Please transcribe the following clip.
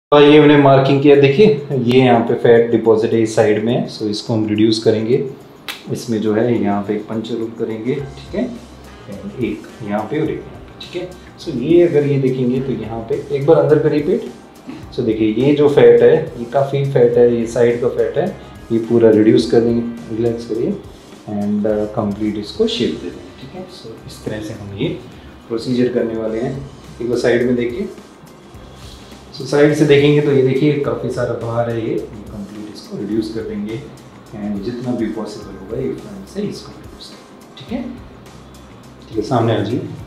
तो ये मैंने मार्किंग किया, देखिए ये यहाँ पे फैट डिपॉजिट है इस साइड में है, सो इसको हम रिड्यूस करेंगे। इसमें जो है यहाँ पे एक पंचर रूल करेंगे, ठीक है, एंड एक यहाँ पे और एक यहाँ पे, ठीक है। सो ये अगर ये देखेंगे तो यहाँ पे एक बार अंदर करिए पेट। सो देखिए ये जो फैट है ये काफ़ी फैट है, ये साइड का फैट है, ये पूरा रिड्यूस कर देंगे। रिलैक्स करिए एंड कंप्लीट इसको शेप दे देंगे, ठीक है। सो इस तरह से हम ये प्रोसीजर करने वाले हैं। एक बार साइड में देखिए। सो साइड से देखेंगे तो ये देखिए काफ़ी सारा बाहर है, ये कंप्लीट इसको रिड्यूस कर देंगे एंड जितना भी पॉसिबल होगा ये फ्रंट से इसको रिड्यूस करेंगे, ठीक है। ठीक है, सामने आ जाइए।